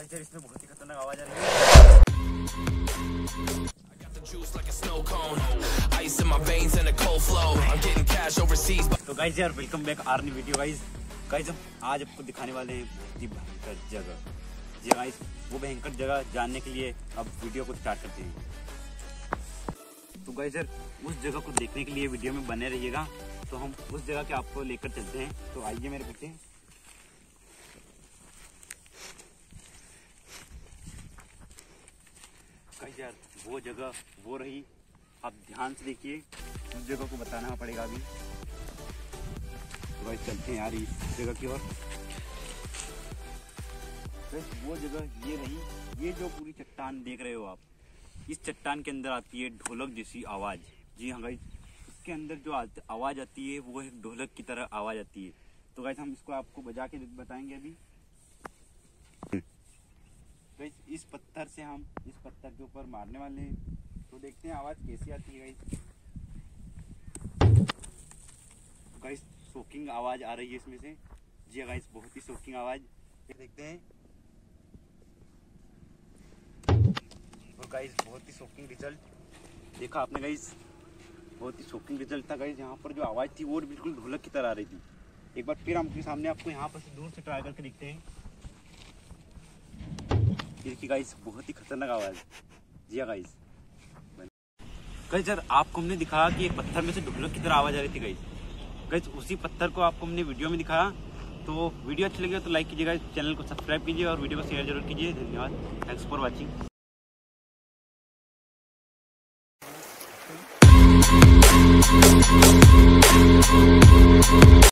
Guys यार इसमें बहुत ही खतरनाक आवाज आ रही है। तो गाइस यार वेलकम बैक आर्नी वीडियो। गाइस हम आज आपको दिखाने वाले हैं बहुत ही भयंकर जगह। जी गाइस वो भयंकर जगह जानने के लिए अब वीडियो को स्टार्ट करते हैं। तो गाइस यार उस जगह को देखने के लिए वीडियो में बने रहिएगा। तो हम उस जगह के आपको लेकर चलते हैं। तो आइए मेरे पीछे। गाइस यार वो जगह वो रही, आप ध्यान से देखिए, उस जगह को बताना पड़ेगा अभी। तो गाइस चलते हैं यार इस जगह की ओर। वो जगह ये रही, ये जो पूरी चट्टान देख रहे हो आप, इस चट्टान के अंदर आती है ढोलक जैसी आवाज। जी हाँ गाइस, इसके अंदर जो आवाज आती है वो एक ढोलक की तरह आवाज आती है। तो गाइस हम इसको आपको बजा के बताएंगे अभी। गाइस इस पत्थर से हम इस पत्थर के ऊपर मारने वाले हैं। तो देखते हैं आवाज कैसी आती है गाइस। गाइस शॉकिंग आवाज आ रही है इसमें से। जी गाइस बहुत ही शॉकिंग आवाज, देखते हैं। और गाइस बहुत ही शॉकिंग रिजल्ट देखा आपने गाइस, बहुत ही शॉकिंग रिजल्ट था गाइस। यहाँ पर जो आवाज थी वो बिल्कुल ढोलक की तरह आ रही थी। एक बार फिर हम आपके सामने आपको यहाँ पर से दूर से ट्राई करके दिखते हैं। देखिए गाइस बहुत ही खतरनाक आवाज। जी हाँ गाइस। गाइस यार आपको हमने दिखाया कि एक पत्थर में से ढोलक की तरह आवाज आ रही थी गाइस। गाइस उसी पत्थर को आपको हमने वीडियो में दिखाया। तो वीडियो अच्छी लगी तो लाइक कीजिएगा, चैनल को सब्सक्राइब कीजिए और वीडियो को शेयर जरूर कीजिए। धन्यवाद, थैंक्स फॉर वॉचिंग।